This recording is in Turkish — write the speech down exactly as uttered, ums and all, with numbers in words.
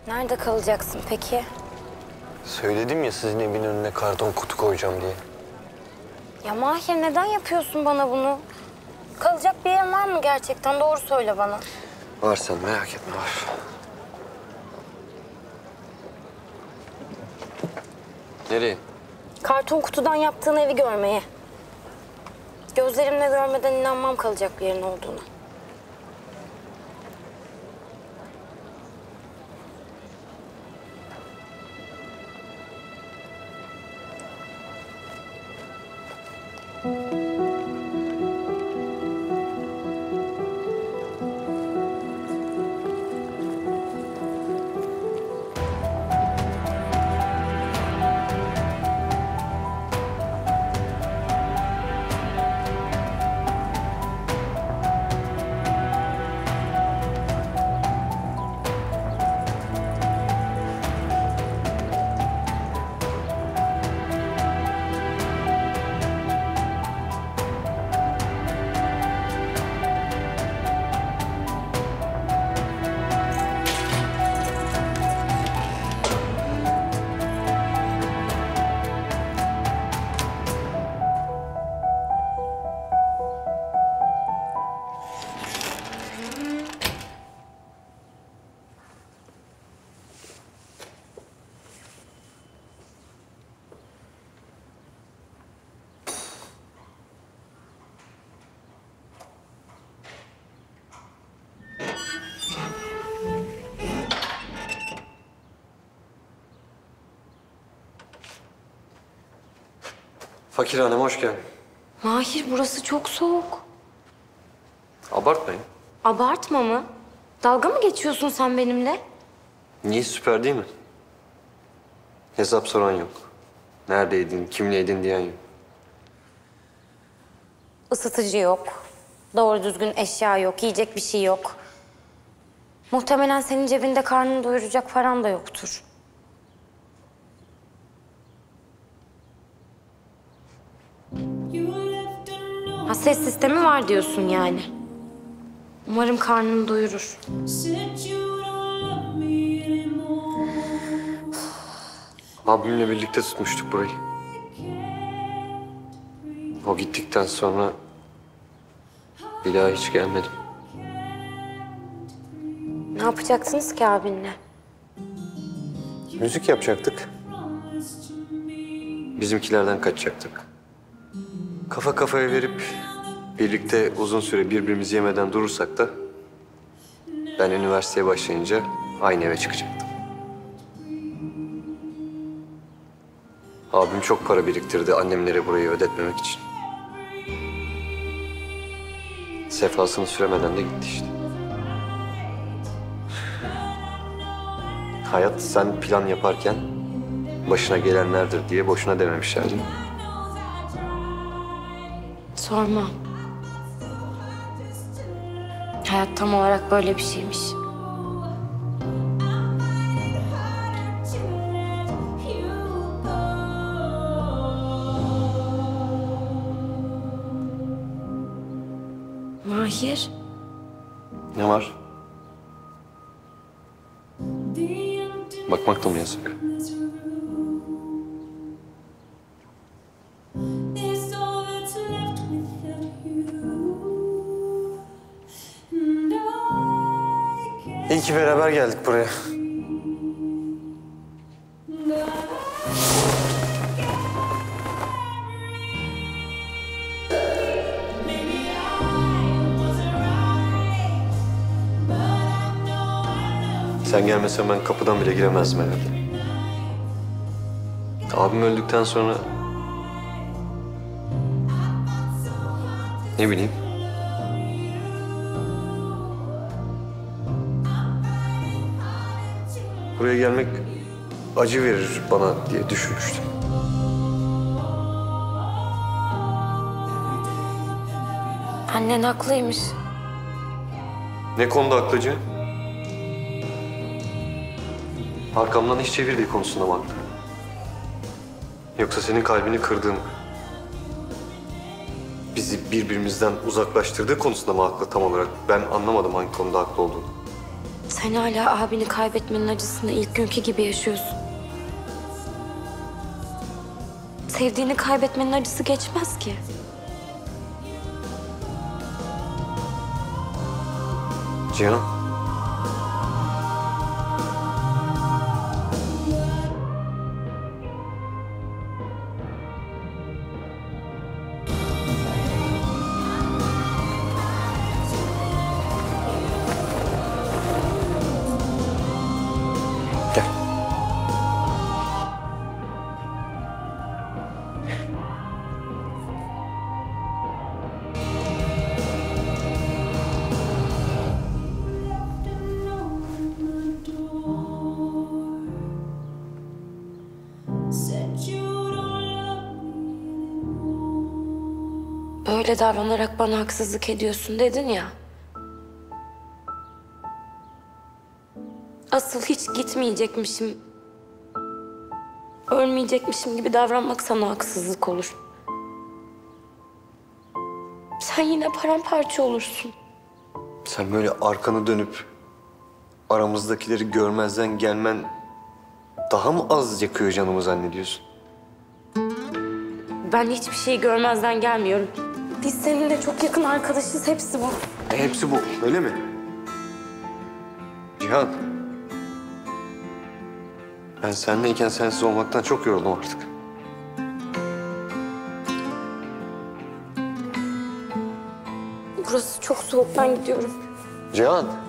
Nerede kalacaksın peki? Söyledim ya sizin evin önüne karton kutu koyacağım diye. Ya Mahir neden yapıyorsun bana bunu? Kalacak bir yerin var mı gerçekten? Doğru söyle bana. Var, sen merak etme, var. Nereye? Karton kutudan yaptığın evi görmeye. Gözlerimle görmeden inanmam kalacak bir yerin olduğunu. Fakir Hanım, hoş geldin. Mahir burası çok soğuk. Abartmayın. Abartma mı? Dalga mı geçiyorsun sen benimle? Niye, süper değil mi? Hesap soran yok. Neredeydin, kimleydin diyen yok. Isıtıcı yok. Doğru düzgün eşya yok. Yiyecek bir şey yok. Muhtemelen senin cebinde karnını doyuracak paran da yoktur. Ha, ses sistemi var diyorsun yani. Umarım karnını doyurur. Abimle birlikte tutmuştuk burayı. O gittikten sonra bir daha hiç gelmedim. Ne yapacaksınız ki abinle? Müzik yapacaktık. Bizimkilerden kaçacaktık. Kafa kafaya verip birlikte uzun süre birbirimizi yemeden durursak da ben üniversiteye başlayınca aynı eve çıkacaktım. Abim çok para biriktirdi annemlere burayı ödetmemek için. Sefasını süremeden de gitti işte. Hayat, sen plan yaparken başına gelenlerdir diye boşuna dememişler değil mi? Sorma. Hayat tam olarak böyle bir şeymiş. Mahir. Ne var? Bakmak da mı yasak? İyi ki beraber geldik buraya. Sen gelmesen ben kapıdan bile giremezdim herhalde. Abim öldükten sonra... Ne bileyim. Buraya gelmek acı verir bana diye düşünmüştüm. Annen haklıymış. Ne konuda haklıcı? Arkamdan iş çevirdiği konusunda mı haklı? Yoksa senin kalbini kırdığım, bizi birbirimizden uzaklaştırdığı konusunda mı haklı tam olarak? Ben anlamadım hangi konuda haklı olduğunu. Sen hala abini kaybetmenin acısını ilk günkü gibi yaşıyorsun. Sevdiğini kaybetmenin acısı geçmez ki. Cihan. Gel. Böyle davranarak bana haksızlık ediyorsun dedin ya. Asıl hiç gitmeyecekmişim, ölmeyecekmişim gibi davranmak sana haksızlık olur. Sen yine paramparça olursun. Sen böyle arkanı dönüp aramızdakileri görmezden gelmen daha mı az yakıyor canımı zannediyorsun? Ben hiçbir şeyi görmezden gelmiyorum. Biz seninle çok yakın arkadaşız, hepsi bu. E, hepsi bu, öyle mi? Cihan. Ben seninleyken sensiz olmaktan çok yoruldum artık. Burası çok soğuk, ben gidiyorum. Cihan.